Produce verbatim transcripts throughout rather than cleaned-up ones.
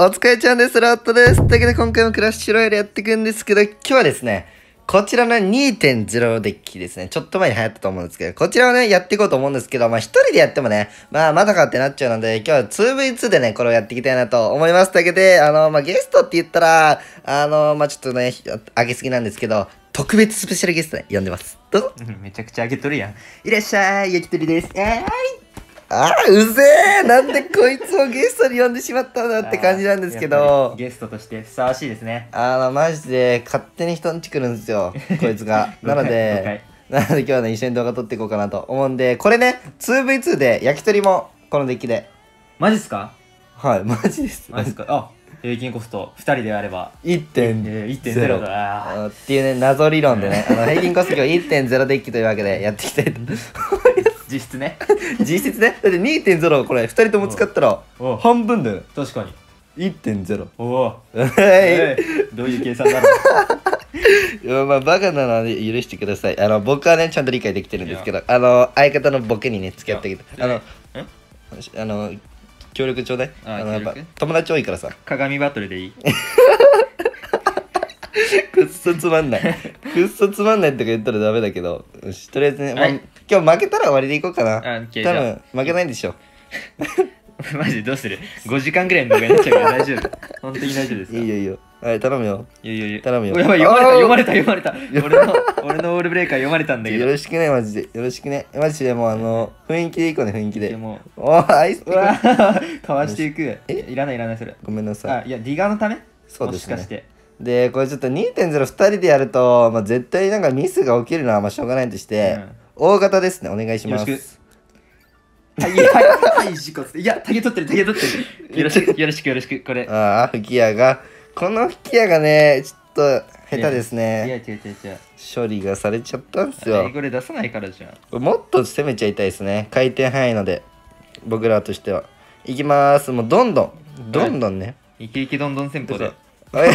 お疲れちゃんです。ラットです。というわけで今回もクラッシュロイヤルやっていくんですけど、今日はですね、こちらの にてんゼロ デッキですね。ちょっと前に流行ったと思うんですけど、こちらをね、やっていこうと思うんですけど、まあ一人でやってもね、まあまだかってなっちゃうので、今日は ツーブイツー でね、これをやっていきたいなと思います。というわけで、あの、まあゲストって言ったら、あの、まあちょっとね、上げすぎなんですけど、特別スペシャルゲストね、呼んでます。どうぞ。 めちゃくちゃ上げとるやん。いらっしゃい、焼き鳥です。えーい。 ああ、うぜえ、なんでこいつをゲストに呼んでしまったんだって感じなんですけど、 ゲストとしてふさわしいですね。 あの、マジで勝手に人んち来るんですよ、こいつが。なので、なので今日はね、一緒に動画撮っていこうかなと思うんで、これね、ツーブイツー で焼き鳥もこのデッキで。 マジっすか？ はい、マジです。 マジっすか？あ、平均コストふたりであればいってんゼロだ。 っていうね、謎理論でね、あの平均コスト今日 いってんゼロ デッキというわけでやっていきたいと思います。 実質ね。 実質ね、だって にてんゼロ これふたりとも使ったら半分だよ。 確かにいってんゼロ。 おお、 はい、 どういう計算だろう。 いや、まあバカなので許してください。あの僕はねちゃんと理解できてるんですけど、あの相方のボケにね付き合ってあげて、あのあの協力ちょうだい。あのやっぱ友達多いからさ。 鏡バトルでいい？ くっそつまんないくっそつまんないとか言ったらダメだけど、よしとりあえずね、まあ、今日負けたら終わりでいこうかな。多分負けないんでしょ。 マジでどうする？ ご 時間ぐらいの動画になっちゃうから大丈夫？本当に大丈夫ですか？ いいよいいよ。はい、頼むよ。 いやいやいや、 頼むよ。 やばい、読まれた読まれた読まれた。俺の俺のオールブレーカー読まれたんだけど。 よろしくね、マジで。よろしくね。マジでもうあの雰囲気でいこうね、雰囲気で。 でもおー、アイスピーかわしていく。え、いらないいらないそれ。 ごめんなさい。 あ、いや、ディガーのため？ そうですね。もしかして。で、これちょっと にてんゼロ ふたりでやると、まあ、絶対なんかミスが起きるのはまあしょうがないとして、うん、大型ですね、お願いします。よろしく。 はい、はい、はい、事故。いや、タゲ取ってる、タゲ取ってる。よろしく、よろしく、よろしく、これ。 ああ、吹き矢が。この吹き矢がね、ちょっと下手ですね。 いや、違う違う違う。 処理がされちゃったんですよ。 これ出さないからじゃん。 もっと攻めちゃいたいですね。回転早いので、僕らとしては。いきまーす。もうどんどん、どんどんね。 イケイケどんどん戦法で。 すごい。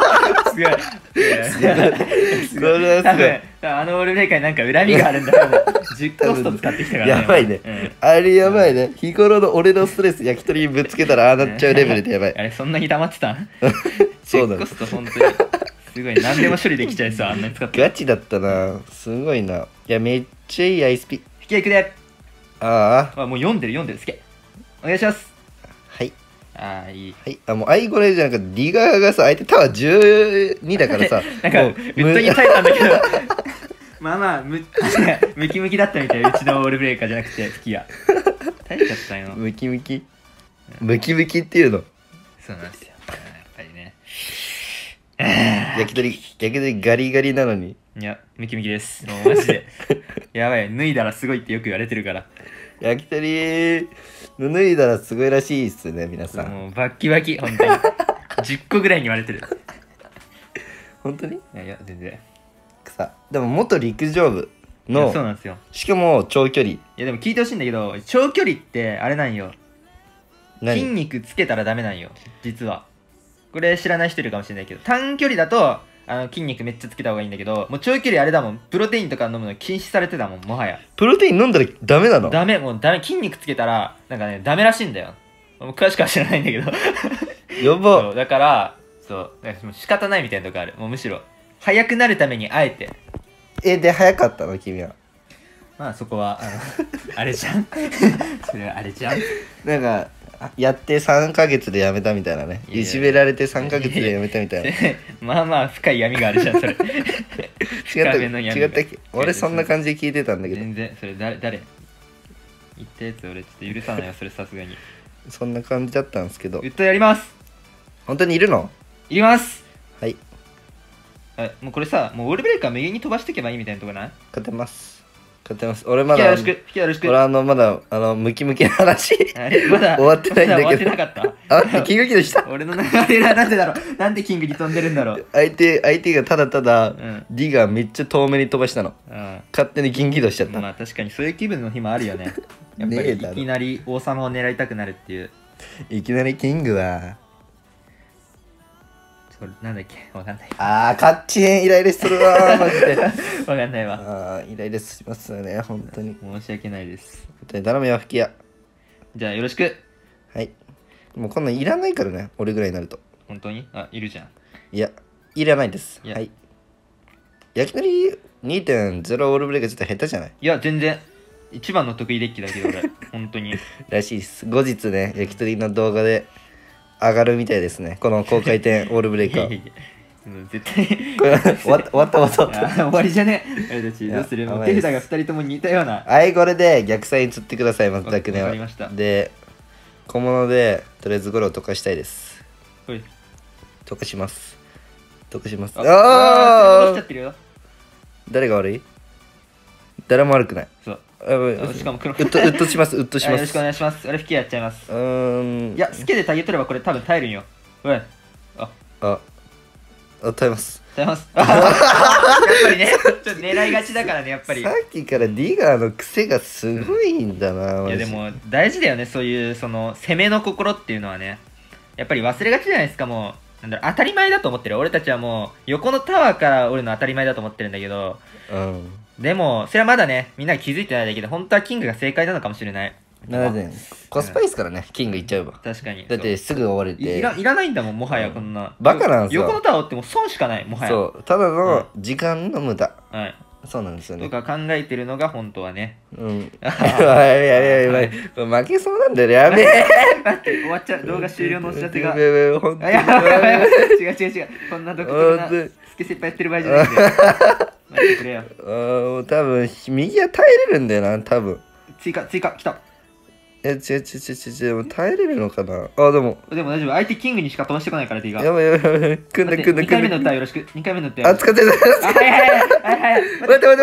すごい。すごい。多分あのオールブレーカーになんか恨みがあるんだろう。じゅうコスト使ってきたからね。 やばいね。あれやばいね。日頃の俺のストレス焼き鳥にぶつけたらああなっちゃうレベルでやばい。 あれそんなに溜まってたん？ そうだね。 コスト本当にすごい。何でも処理できちゃいそう。あんなに使って。 ガチだったな。すごいな。いやめっちゃいいアイスピ。 引き合いくで。 ああ。 もう読んでる読んでる。すけ。お願いします。 はい。 ああ、いい。 はい。あ、もう、アイゴレじゃなくて、ディガーがさ、相手タワーじゅうにだからさ、 なんか、ウッドに耐えたんだけど、まあまあ、む、ムキムキだったみたい。うちのオールブレーカーじゃなくて、吹き矢。耐えちゃったよ。 ムキムキムキムキっていうの。 そうなんですよ。やっぱりね。 焼き鳥、焼き鳥ガリガリなのに。 いや、ムキムキです。もうマジで。やばい、脱いだらすごいってよく言われてるから。 焼き鳥脱いだらすごいらしいっすね、皆さん。 もうバッキバキ、本当に。じゅっこぐらいに言われてる。 本当に？いやいや、全然。 さ、でも元陸上部の、 そうなんですよ。 しかも長距離。いやでも聞いてほしいんだけど、長距離ってあれなんよ。筋肉つけたらダメなんよ、実は。これ知らない人いるかもしれないけど、短距離だと、あの筋肉めっちゃつけた方がいいんだけど、もう長距離あれだもん、プロテインとか飲むの禁止されてたもん、もはや。 プロテイン飲んだらダメなの？ ダメ、もうダメ、筋肉つけたら、なんかね、ダメらしいんだよ。もう詳しくは知らないんだけど。 やば。 そう、だから、そう、だからもう仕方ないみたいなとこある。もうむしろ、速くなるためにあえて。 え、で、早かったの君は？ まあそこは、あの、あれじゃん。それはあれじゃん。 なんか、やってさんかげつでやめたみたいなね。いじめられてさんかげつでやめたみたいな。 まあまあ深い闇があるじゃん、それ。違った違ったっけ？俺そんな感じで聞いてたんだけど。 全然、それ誰、誰言ったやつ俺ちょっと許さないよ、それさすがに。 そんな感じだったんですけど。 言ったやります。 本当にいるの？ いります。 はい。 あ、もうこれさ、もうオールブレーカー右に飛ばしていけばいいみたいなとこない？ 勝てます。勝てます。俺まだ、 よろしく、よろしく。 俺あの、まだ、あの、ムキムキな話、 あれまだ終わってないんだけど。 まだ終わってなかった。 あ、キングキドした。 俺の流れはなんでだろう。なんでキングに飛んでるんだろう。 相手、相手がただただ、 うん、 D がめっちゃ遠めに飛ばしたの。うん、勝手にキングキドしちゃった。 まあ確かにそういう気分の日もあるよね。やっぱりいきなり王様を狙いたくなるっていう。 いきなりキングは、 なんだっけわかんない。 あー、カッチンイライラするわー、マジで。 わかんないわ。 あー、イライラしますよね、本当に。 申し訳ないです。 本当に頼むよ、吹き矢。 じゃあよろしく。 はい。 もうこんなんいらないからね、俺ぐらいになると。 本当にあ、いるじゃん。 いや、いらないです。 いやはい。焼き鳥 にてんゼロ オールブレイクちょっと下手じゃない？ いや、全然。一番の得意デッキだけど、俺。本当に。 らしいです。後日ね、焼き鳥の動画で上がるみたいですね。この高回転オールブレイカー。 もう絶対これ終わった終わった終わった。 終わりじゃねえ。あれたち、どうする？もう手札がふたりとも似たような。 はい、これで逆サイに釣ってください、まずだけねは。で、小物で、とりあえずゴロを溶かしたいです。溶かします。溶かします。 ああ誰が悪い？誰も悪くない。 そう。 しかも黒。うっと、うっとします、うっとします。 よろしくお願いします。俺、吹きやっちゃいます。 うーん。 いや、スケでタゲ取ればこれ多分耐えるんよ。おい。あ。 あ。あ、耐えます。 耐えます。やっぱりね、ちょっと狙いがちだからね、やっぱり。 さっきからディガーの癖がすごいんだな。 いや、でも大事だよね、そういう、その、攻めの心っていうのはね。やっぱり忘れがちじゃないですか、もう。なんだろう、当たり前だと思ってる。俺たちはもう、横のタワーから俺の当たり前だと思ってるんだけど、 うん。 でも、それはまだね、みんなが気づいてないだけで、本当はキングが正解なのかもしれない。 なぜコスパいいですからね、キングいっちゃえば。 確かに。 だってすぐ終われて。 いらいらないんだもん、もはやこんな。 バカなんですよ。 横のタワーってもう損しかない、もはや。 そう、ただの時間の無駄。 はい。 そうなんですよね。 とか考えてるのが本当はね。 うん。やばいやばいやばいやばい。負けそうなんだよね。やべえ。 待って、終わっちゃう。動画終了のお知らせが。 やべえやべえ、ほんとに。 やばいやばいやばい。違う違う違う。こんな独特なスケセッパやってる場合じゃないんだよ。待ってくれよ。 ああ、多分右は耐えれるんだよな、多分。 追加、追加、来た。 え、違う違う違う違う、耐えれるのかなあ、でも。 でも大丈夫。相手キングにしか飛ばしてこないから、ティガ。 やばいやばいやばい。組んだ組んだ組んだ。 にかいめの歌よろしく。にかいめの歌。 あ、使ってた。 あ、はいはいはいはいはい。 待って待って待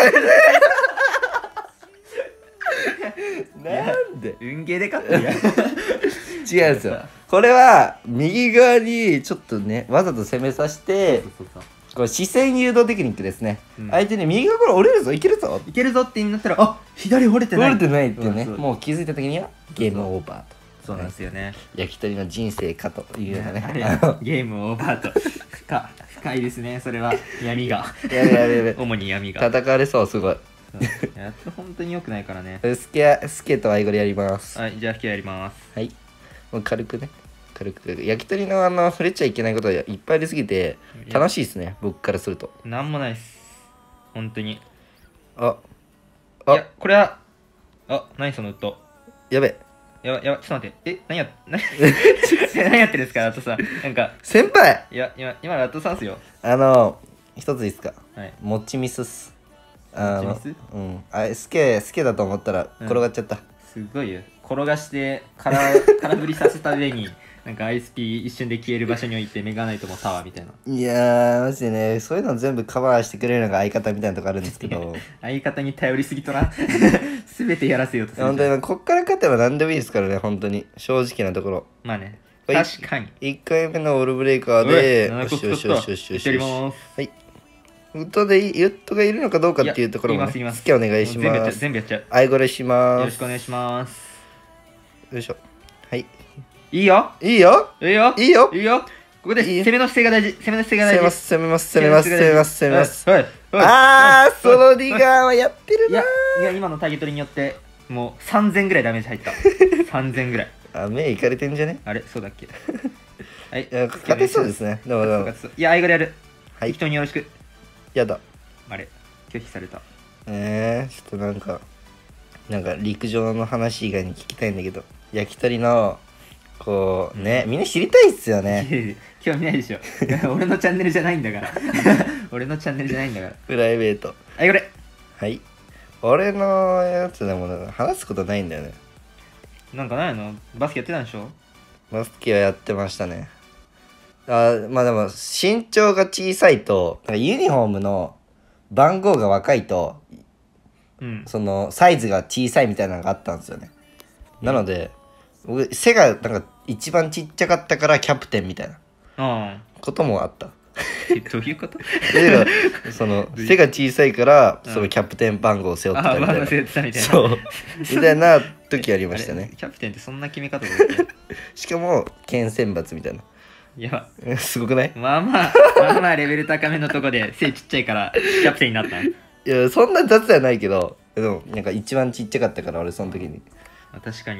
って。なんで運ゲーで勝ったや。 違うんですよ。これは、右側にちょっとね、わざと攻めさせて、これ視線誘導テクニックですね。うん、相手に右側から折れるぞ、いけるぞいけるぞって意味になったら、あ、左折れてない折れてないっていうね、うん、もう気づいた時にはゲームオーバーと。 そうなんですよね。 焼き鳥の人生かというようなね。 ゲームオーバーと。深深いですね、それは。闇が。 やべやべやべ。 主に闇が。 叩かれそう、すごい。 やっと本当に良くないからね。 スケ、スケとアイゴリやります。 はい、じゃあ、スケやります。 はい。もう軽くね。軽く焼き鳥のあの触れちゃいけないことがいっぱいありすぎて楽しいですね、僕からすると。 なんもないっす、本当に。 ああ、 いや、これは、あ、何そのウッド。 やべやば、やば、ちょっと待って。え、何や、何何やってるんですか、ラットさん。なんか。 先輩いや、今、今ラットさんっすよ。 あの、一ついいっすか。 はい。 もちミスっす。 あの、もちミス？ うん。あ、スケ、スケだと思ったら転がっちゃった。 うん、すごいよ。転がして、空、空振りさせた上に、なんか アイエスピー 一瞬で消える場所に置いてメガナイトもタワーみたいな。 いやーマジでね、そういうの全部カバーしてくれるのが相方みたいなとこあるんですけど相方に頼りすぎとな。全てやらせようとする。 本当にこっから勝てば何でもいいですからね、本当に正直なところ。 まあね、確かにいっかいめのオールブレイカーでよしよしよしよしよしよし。 はい、ウッドでウッドがいるのかどうかっていうところもね、好きお願いします。 全部やっちゃう。 アイゴレします。 よろしくお願いします。 よいしょ。はい。 いいよいいよいいよいいよいいよ。ここで攻めの姿勢が大事。攻めの姿勢が大事。 攻めます攻めます攻めます攻めます攻めます。 はい。 あー、そのディガーはやってるな。 いや、いや今のターゲットによってもうさんぜんぐらいダメージ入った。さんぜんぐらい。 あ、目いかれてんじゃね。 あれ、そうだっけ。はい。 勝てそうですね。でもでも。 いや、アイゴレやる。はい。人によろしく。 やだ。 あれ、拒否された。 えー、ちょっとなんか、なんか陸上の話以外に聞きたいんだけど、焼き鳥の、こうね、みんな知りたいっすよね。 興味ないでしょ。俺のチャンネルじゃないんだから。俺のチャンネルじゃないんだから。 プライベート。 はい、これ。 はい。俺のやつでも話すことないんだよね。 なんかないの？バスケやってたんでしょ？ バスケはやってましたね。あ、まあでも身長が小さいと、ユニフォームの番号が若いと、うん、そのサイズが小さいみたいなのがあったんですよね。うん、なので僕背がなんか一番ちっちゃかったからキャプテンみたいなこともあった。 どういうこと？ その背が小さいからそのキャプテン番号を背負ってたみたいな。そうみたいな時ありましたね。 キャプテンってそんな決め方だっけ？しかも県選抜みたいな。 いやすごくない？ まあまあまあまあレベル高めのとこで背ちっちゃいからキャプテンになったん？いやそんな雑じゃないけど、でもなんか一番ちっちゃかったから俺その時に。 確かに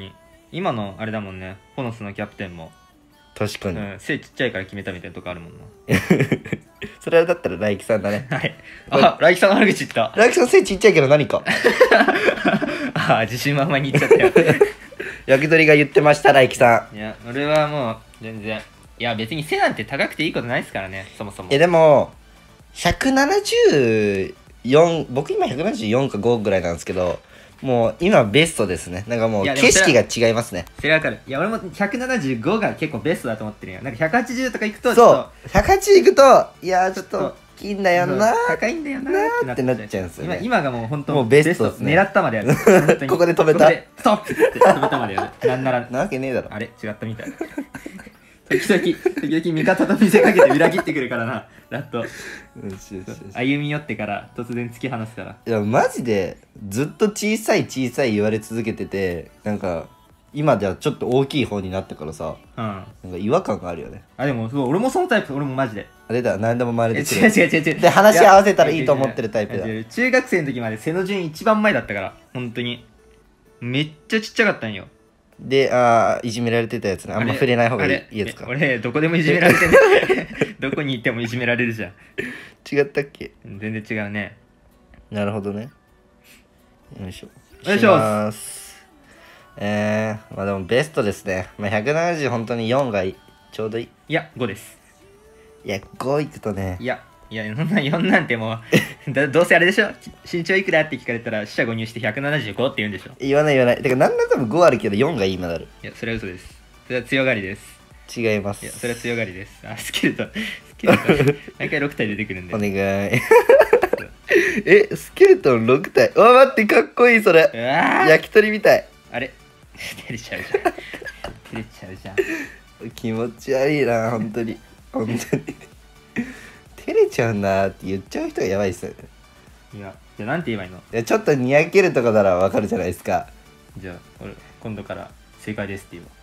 今のあれだもんね、ホノスのキャプテンも、 確かに。 うん、背ちっちゃいから決めたみたいなとこあるもんな。 それだったら来季さんだね。 はい。あ、来季さんの悪口言った。 来季さん背ちっちゃいけど何か。 ああ、自信満々に言っちゃったよ。 焼き鳥が言ってました、来季さいや、俺はもう、全然。いや、別に背なんて高くていいことないですからね、そもそも。 ん。え、でも、ひゃくななじゅうよん、僕今ひゃくななじゅうよんかごぐらいなんですけど、もう今ベストですね。なんかもういやでも景色が違いますね。 それわかる。いや、俺もひゃくななじゅうごが結構ベストだと思ってるよ。なんかひゃくはちじゅうとかいくと、ちょっそう、ひゃくはちじゅういくと、いやーちょっとちょっと大きいんだよなー。 高いんだよなーってなっちゃうんですよね今今がもう本当もうベストですね狙ったまでやる。本当にここで止めたここでストップって止めたまでやる。なんなら、 なわけねえだろ。 あれ違ったみたい。時々、時々味方と見せかけて裏切ってくるからな、ラット。 よしよしよし歩み寄ってから突然突き放すから。 いやマジでずっと小さい小さい言われ続けてて、なんか今ではちょっと大きい方になったからさ、 うん。 なんか違和感があるよね。 あ、でもそう、俺もそのタイプ、俺もマジで。 あれだ、何でも真似え、 でき違うる。 違う違う違う。 で話し合わせたらいやいいと思ってるタイプだ違う違う中学生の時まで背の順一番前だったから、本当に。めっちゃちっちゃかったんよ。 で、あーいじめられてたやつね。あんま触れない方がいいあれいいやつか。 え俺、どこでもいじめられてね。どこに行ってもいじめられるじゃん。 違ったっけ？ 全然違うね。 なるほどね。よいしょ。 よいしょますえー、まあでもベストですね。まあひゃくななじゅう本当によんがいいちょうどいい。 いや、ごです。 いや、ごいくとねい。や、いや、そんなよんなんてもうだ、どうせあれでしょ、身長いくらって聞かれたら、四捨五入してひゃくななじゅうごって言うんでしょ。 言わない言わない。てか、なんだかもごあるけどよんがいい今なる。 いや、それは嘘です。それは強がりです。 違いますいや、それは強がりです。あ、スケルトン、スケルトン、毎回ろく体出てくるんで。 お願い。え、スケルトンろく体。うわ、待って、かっこいい、それ。 うわー焼き鳥みたい。 あれ照れちゃうじゃん。照れちゃうじゃん。 気持ち悪いな、本当に。本当に。照れちゃうんだって言っちゃう人がやばいっすよね。 いや、じゃあなんて言えばいいの？ いやちょっとにやけるとかならわかるじゃないですか。 じゃあ、俺、今度から正解ですって言うわ。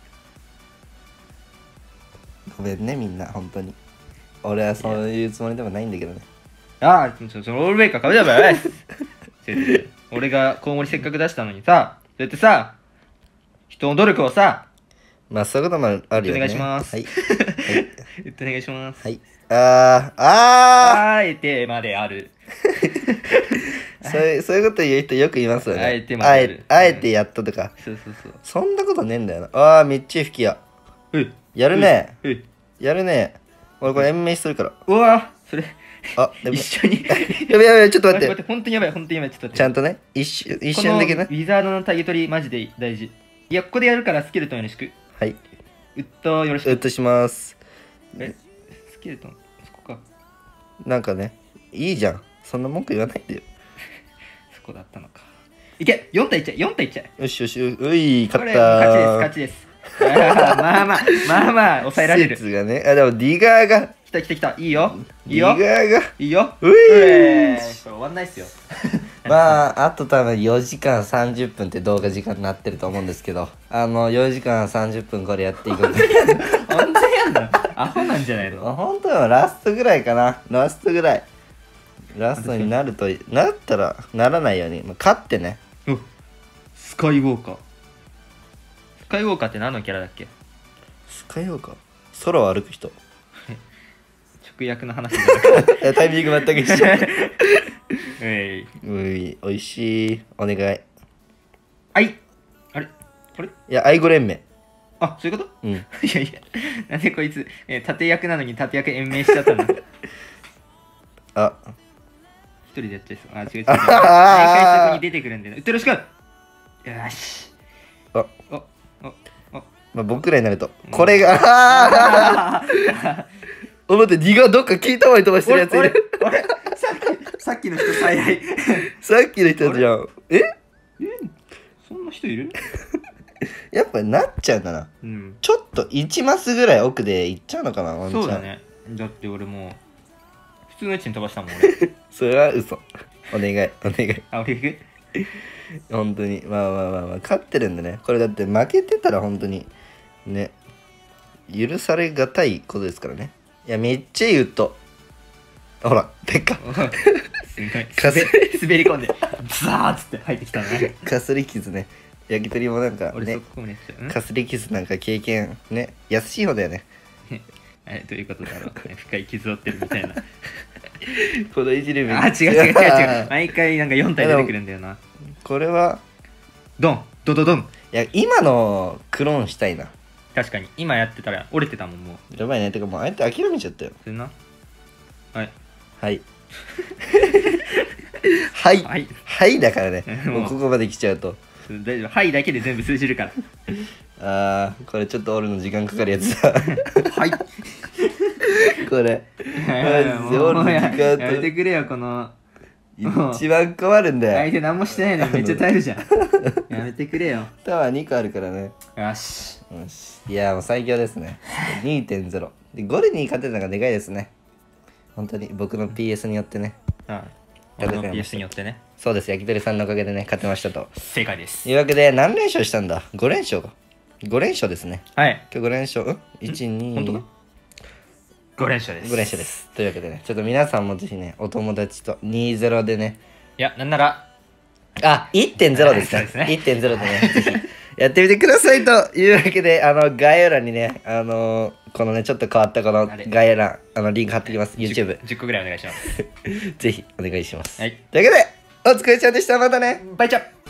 ごめんね、みんな、本当に。俺はそういうつもりでもないんだけどね。 ああ、そそのオールベイカー買うじゃばい。違う違う違う俺がコウモリせっかく出したのにさ、そうやってさ、人の努力をさ、 まあ、そういうこともあるよね。 お願いしますはい。 言ってお願いします。 はい。あー、ああえてまである。 ーそういう、そういうこと言う人よくいますよね。 あえてまでああるえあえてやったとか。 そうそうそう。 そんなことねえんだよな。あー、めっちゃ吹きや。 ういやるね。 ういやるね。俺これ延命するから。 うわそれ、 あ、でも。 一緒に。 やべやべ、ちょっと待って。 本当にやばい、本当にやばい、ちょっと待って。 ちゃんとね、一瞬、一瞬だけなこの。ウィザードのタゲ取りマジで大事。いや、ここでやるからスケルトンよろしく。 はい。 ウッドよろしく。 うっとします。 え、スケルトン、そこか。 なんかね、いいじゃん。そんな文句言わないでよ。 そこだったのか。いけ !よん 体いっちゃえ !よん 体いっちゃえよしよし、ううい、勝これ、 った勝ちです、 ー。 勝ちです。あーまあまあ、まあまあ、抑えられる。 施設がね、あ、でもディガーが、 来た来た来た。いいよ。いディガいよ。 ーが、 いいよ。 ういえー、これ終わんないっすよ。 まあ、あと多分よじかんさんじゅっぷんって動画時間になってると思うんですけど、あの、よじかんさんじゅっぷんこれやっていこう本当にやんのアホなんじゃないのあ本当はラストぐらいかな。ラストぐらい。ラストになると、なったら、ならないように、まあ、勝ってね。 おスカイウォーカー。スカイウォーカーって何のキャラだっけ？ スカイウォーカー空を歩く人。 直訳の話じゃなくて。 えタイミング全く一緒。 えい。 うい、おいしい。お願い。 あいあれあれいや、愛護連盟。 あ、そういうことうん。 いやいや、なんでこいつ、えー、盾役なのに盾役延命しちゃったの？ あ、 一人でやっちゃいそう。あ、違う違う違う。 あ毎回そこに出てくるんだよ。うっとろしくよし。 あ、 お、お、お。 まあ、僕らになると、これが、ああお待って、ディガーどっか聞いたまに飛ばしてるやついあれる。 あれさっき、さっきの人最愛。 さっきの人じゃん。ええそんな人いる？ やっぱなっちゃうんだな。 うん。 ちょっといちマスぐらい奥で行っちゃうのかな、ワンチャン。 そうだね。だって俺もう、普通の位置に飛ばしたもん俺。 それは嘘。お願い、お願い。 あ、俺行く？ 本当に。まあまあまあまあ、勝ってるんでね。これだって負けてたら本当に、ね、許されがたいことですからね。いや、めっちゃ言うと。ほら、ペッカ。 すごい。 かす滑滑り込んで、ザーッつって入ってきたね。 かすり傷ね。 焼き鳥もなんかね俺そ、こめっちゃ、んかすり傷なんか経験ね、安い方だよね。 えどういうことだろう、ね、深い傷を負ってるみたいな。 このいじる目あ、違う違う違う違う。毎回なんかよん体出てくるんだよな。 これは、 ドンドドドン。 いや、今のクローンしたいな。 確かに、今やってたら折れてたもん、もう。 やばいね。てかもうあえて諦めちゃったよ。 それな。はい。 はい。はい。 はい。 はいだからね。 もうもうここまで来ちゃうと。 大丈夫。はいだけで全部通じるから。 あー、これちょっと折るの時間かかるやつだ。 はい。 これ。マジで折るの時や間めてくれよ、この。 と。一番困るんだよ。 相手何もしてないのにめっちゃ耐えるじゃん。やめてくれよ。 タワーにこあるからね。 よし。 よし。いや、もう最強ですね。にてんゼロ。で、ゴルに勝てたのがでかいですね。本当に僕の ピーエス によってね。 うん。俺の ピーエス によってね。 そうです。焼き鳥さんのおかげでね、勝てましたと。 正解です。 というわけで、何連勝したんだ ?ご 連勝か。ご連勝ですね。 はい。 今日ご連勝、うん ?いち、に、 本当かご連勝です。 ご連勝です。というわけでね、ちょっと皆さんもぜひね、お友達とにたいゼロでね、 いや、なんなら、 あ、いってんゼロですね。 そうですねいってんゼロでね、ぜひやってみてくださいというわけで、あの、概要欄にね、あのーこのね、ちょっと変わったこのあれ概要欄、あの、リンク貼っておきます。YouTube。 じゅう じゅっこぐらいお願いします。 ぜひお願いします。 はい。 というわけで、お疲れちゃんでした。またね。 バイチャ